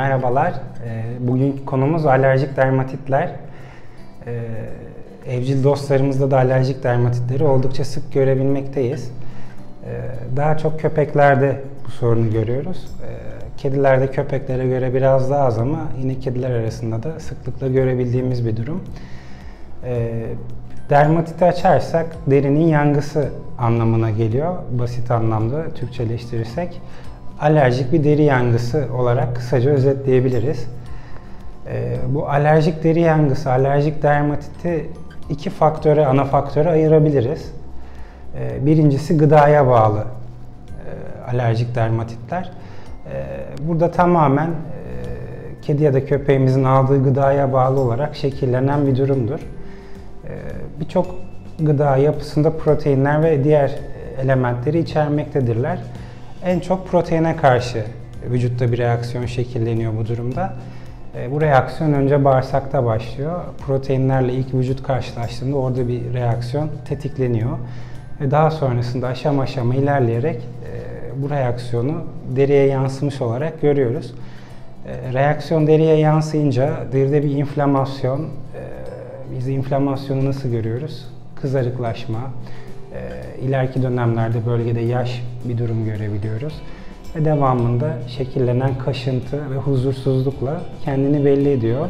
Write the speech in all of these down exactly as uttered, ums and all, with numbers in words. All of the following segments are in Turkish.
Merhabalar, bugünkü konumuz alerjik dermatitler. Evcil dostlarımızda da alerjik dermatitleri oldukça sık görebilmekteyiz. Daha çok köpeklerde bu sorunu görüyoruz. Kedilerde köpeklere göre biraz daha az ama yine kediler arasında da sıklıkla görebildiğimiz bir durum. Dermatiti açarsak derinin yangısı anlamına geliyor, basit anlamda Türkçeleştirirsek. Alerjik bir deri yangısı olarak kısaca özetleyebiliriz. Ee, bu alerjik deri yangısı, alerjik dermatiti iki faktöre, ana faktöre ayırabiliriz. Ee, birincisi gıdaya bağlı e, alerjik dermatitler. Ee, burada tamamen e, kedi ya da köpeğimizin aldığı gıdaya bağlı olarak şekillenen bir durumdur. Ee, Birçok gıda yapısında proteinler ve diğer elementleri içermektedirler. En çok proteine karşı vücutta bir reaksiyon şekilleniyor bu durumda. E, bu reaksiyon önce bağırsakta başlıyor. Proteinlerle ilk vücut karşılaştığında orada bir reaksiyon tetikleniyor. Ve daha sonrasında aşama aşama ilerleyerek e, bu reaksiyonu deriye yansımış olarak görüyoruz. E, reaksiyon deriye yansıyınca deride bir inflamasyon, e, biz inflamasyonu nasıl görüyoruz? Kızarıklaşma, e, ileriki dönemlerde bölgede yaş bir durum görebiliyoruz. Ve devamında şekillenen kaşıntı ve huzursuzlukla kendini belli ediyor.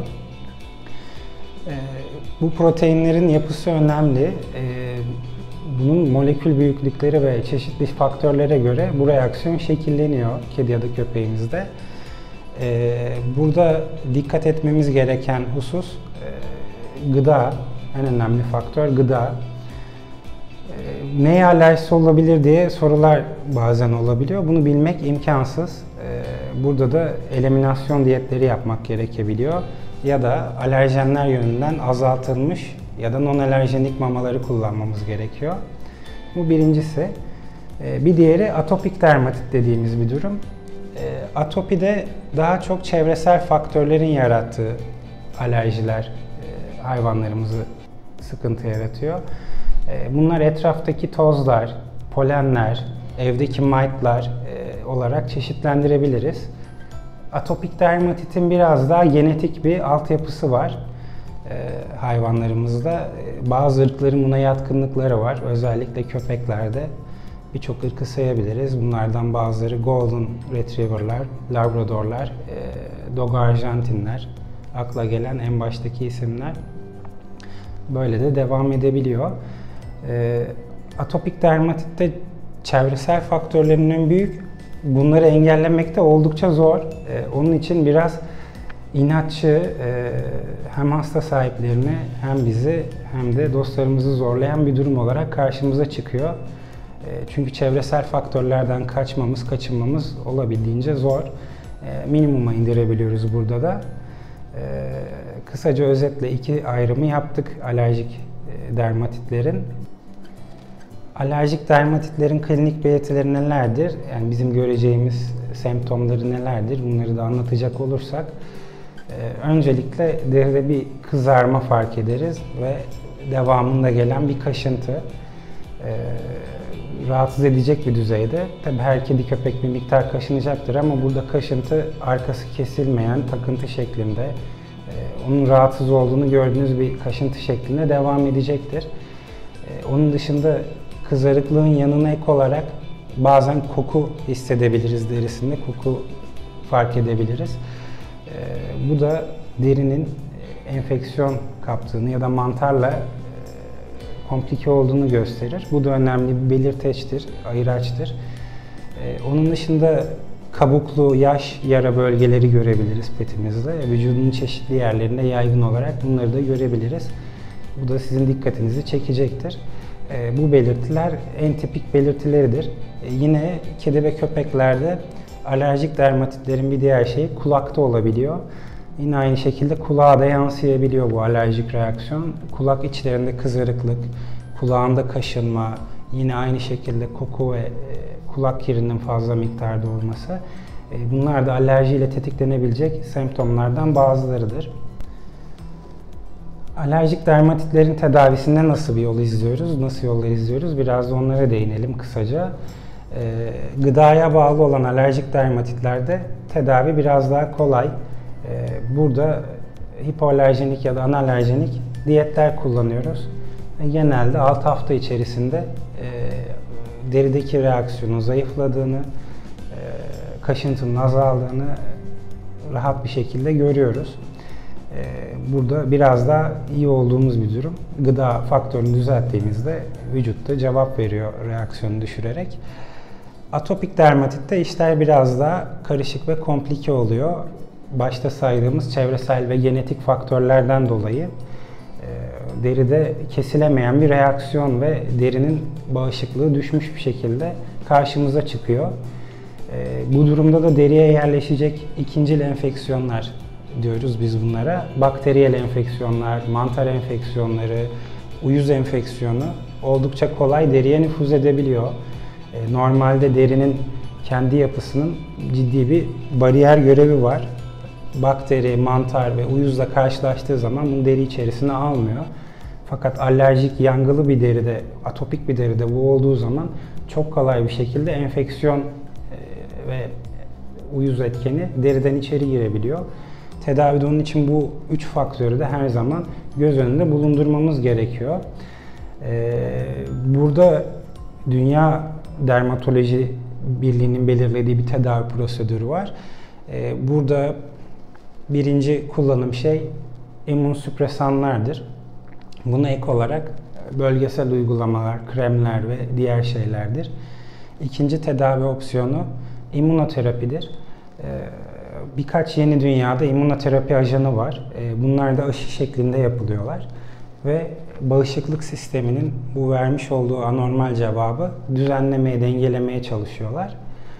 E, bu proteinlerin yapısı önemli. E, bunun molekül büyüklükleri ve çeşitli faktörlere göre bu reaksiyon şekilleniyor kedi ya da köpeğimizde. E, burada dikkat etmemiz gereken husus e, gıda, en önemli faktör gıda. E, neye alerjisi olabilir diye sorular bazen olabiliyor. Bunu bilmek imkansız. E, burada da eliminasyon diyetleri yapmak gerekebiliyor. Ya da alerjenler yönünden azaltılmış ya da non-alerjenik mamaları kullanmamız gerekiyor. Bu birincisi. E, bir diğeri atopik dermatit dediğimiz bir durum. E, atopide daha çok çevresel faktörlerin yarattığı alerjiler e, hayvanlarımızı sıkıntı yaratıyor. Bunlar etraftaki tozlar, polenler, evdeki mite'lar olarak çeşitlendirebiliriz. Atopik dermatitin biraz daha genetik bir altyapısı var hayvanlarımızda. Bazı ırkların buna yatkınlıkları var. Özellikle köpeklerde birçok ırkı sayabiliriz. Bunlardan bazıları Golden Retriever'lar, Labrador'lar, Dogo Arjantinler, akla gelen en baştaki isimler. Böyle de devam edebiliyor. E, atopik dermatitte çevresel faktörlerin en büyük. Bunları engellemek de oldukça zor. E, onun için biraz inatçı e, hem hasta sahiplerini hem bizi hem de dostlarımızı zorlayan bir durum olarak karşımıza çıkıyor. E, çünkü çevresel faktörlerden kaçmamız, kaçınmamız olabildiğince zor. E, minimuma indirebiliyoruz burada da. E, kısaca özetle iki ayrımı yaptık alerjik e, dermatitlerin. Alerjik dermatitlerin klinik belirtileri nelerdir? Yani bizim göreceğimiz semptomları nelerdir? Bunları da anlatacak olursak, e, öncelikle deride bir kızarma fark ederiz ve devamında gelen bir kaşıntı. E, rahatsız edecek bir düzeyde. Tabii her kedi köpek bir miktar kaşınacaktır ama burada kaşıntı arkası kesilmeyen takıntı şeklinde, e, onun rahatsız olduğunu gördüğünüz bir kaşıntı şeklinde devam edecektir. E, onun dışında kızarıklığın yanına ek olarak bazen koku hissedebiliriz derisinde, koku fark edebiliriz. E, bu da derinin enfeksiyon kaptığını ya da mantarla e, komplike olduğunu gösterir. Bu da önemli bir belirteçtir, ayıraçtır. E, onun dışında kabuklu, yaş, yara bölgeleri görebiliriz petimizde. Vücudun çeşitli yerlerinde yaygın olarak bunları da görebiliriz. Bu da sizin dikkatinizi çekecektir. E, bu belirtiler en tipik belirtileridir. E, yine kedi ve köpeklerde alerjik dermatitlerin bir diğer şeyi kulakta olabiliyor. Yine aynı şekilde kulağa da yansıyabiliyor bu alerjik reaksiyon. Kulak içlerinde kızarıklık, kulağında kaşınma, yine aynı şekilde koku ve e, kulak kirinin fazla miktarda olması. E, bunlar da alerjiyle tetiklenebilecek semptomlardan bazılarıdır. Alerjik dermatitlerin tedavisinde nasıl bir yol izliyoruz, nasıl yollar izliyoruz? Biraz da onlara değinelim kısaca. Gıdaya bağlı olan alerjik dermatitlerde tedavi biraz daha kolay. Burada hipoalerjenik ya da analerjenik diyetler kullanıyoruz. Genelde altı hafta içerisinde derideki reaksiyonun zayıfladığını, kaşıntının azaldığını rahat bir şekilde görüyoruz. Burada biraz daha iyi olduğumuz bir durum. Gıda faktörünü düzelttiğimizde vücutta cevap veriyor reaksiyonu düşürerek. Atopik dermatitte işler biraz daha karışık ve komplike oluyor. Başta saydığımız çevresel ve genetik faktörlerden dolayı deride kesilemeyen bir reaksiyon ve derinin bağışıklığı düşmüş bir şekilde karşımıza çıkıyor. Bu durumda da deriye yerleşecek ikincil enfeksiyonlar diyoruz biz bunlara. Bakteriyel enfeksiyonlar, mantar enfeksiyonları, uyuz enfeksiyonu oldukça kolay deriye nüfuz edebiliyor. Normalde derinin kendi yapısının ciddi bir bariyer görevi var. Bakteri, mantar ve uyuzla karşılaştığı zaman bunu deri içerisine almıyor. Fakat alerjik, yangılı bir deride, atopik bir deride bu olduğu zaman çok kolay bir şekilde enfeksiyon ve uyuz etkeni deriden içeri girebiliyor. Tedavide onun için bu üç faktörü de her zaman göz önünde bulundurmamız gerekiyor. Burada Dünya Dermatoloji Birliği'nin belirlediği bir tedavi prosedürü var. Burada birinci kullanım şey immünsüpresanlardır. Buna ek olarak bölgesel uygulamalar, kremler ve diğer şeylerdir. İkinci tedavi opsiyonu immünoterapidir. Birkaç yeni dünyada immünoterapi ajanı var. Bunlar da aşı şeklinde yapılıyorlar. Ve bağışıklık sisteminin bu vermiş olduğu anormal cevabı düzenlemeye, dengelemeye çalışıyorlar.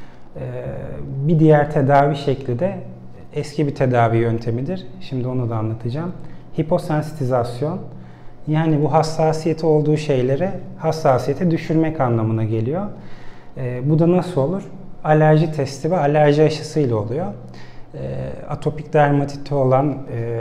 Bir diğer tedavi şekli de eski bir tedavi yöntemidir. Şimdi onu da anlatacağım. Hiposensitizasyon. Yani bu hassasiyeti olduğu şeylere hassasiyeti düşürmek anlamına geliyor. Bu da nasıl olur? Alerji testi ve alerji aşısıyla oluyor. Atopik dermatiti olan,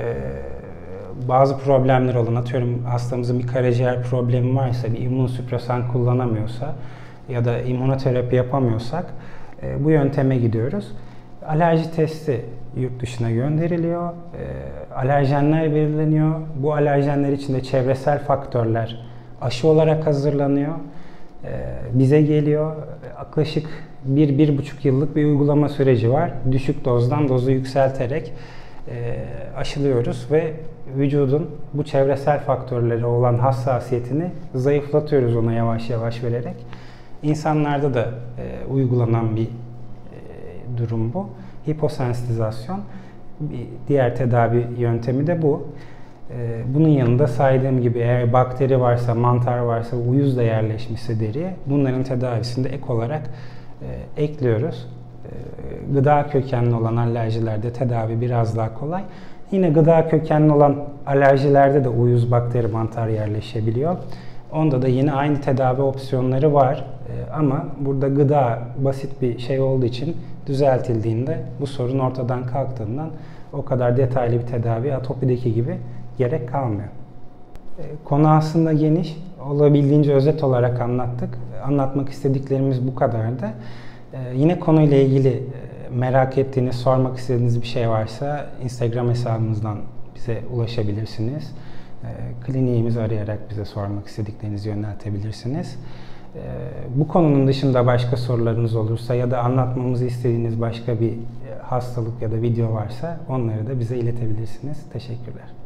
bazı problemler olan, atıyorum hastamızın bir karaciğer problemi varsa, bir immünsüpresan kullanamıyorsa ya da immünoterapi yapamıyorsak bu yönteme gidiyoruz. Alerji testi yurt dışına gönderiliyor, alerjenler belirleniyor. Bu alerjenler içinde çevresel faktörler aşı olarak hazırlanıyor, bize geliyor. Yaklaşık bir bir buçuk yıllık bir uygulama süreci var. Düşük dozdan dozu yükselterek aşılıyoruz ve vücudun bu çevresel faktörlere olan hassasiyetini zayıflatıyoruz ona yavaş yavaş vererek. İnsanlarda da e, uygulanan bir e, durum bu. Hiposensitizasyon. Bir diğer tedavi yöntemi de bu. E, bunun yanında saydığım gibi eğer bakteri varsa, mantar varsa, uyuz da yerleşmişse deriye bunların tedavisinde ek olarak e, ekliyoruz. E, gıda kökenli olan alerjilerde tedavi biraz daha kolay. Yine gıda kökenli olan alerjilerde de uyuz, bakteri, mantar yerleşebiliyor. Onda da yine aynı tedavi opsiyonları var. Ee, ama burada gıda basit bir şey olduğu için düzeltildiğinde bu sorun ortadan kalktığından o kadar detaylı bir tedavi atopideki gibi gerek kalmıyor. Ee, konu aslında geniş. Olabildiğince özet olarak anlattık. Anlatmak istediklerimiz bu kadardı. Ee, yine konuyla ilgili merak ettiğiniz, sormak istediğiniz bir şey varsa Instagram hesabımızdan bize ulaşabilirsiniz. Kliniğimizi arayarak bize sormak istediklerinizi yöneltebilirsiniz. Bu konunun dışında başka sorularınız olursa ya da anlatmamızı istediğiniz başka bir hastalık ya da video varsa onları da bize iletebilirsiniz. Teşekkürler.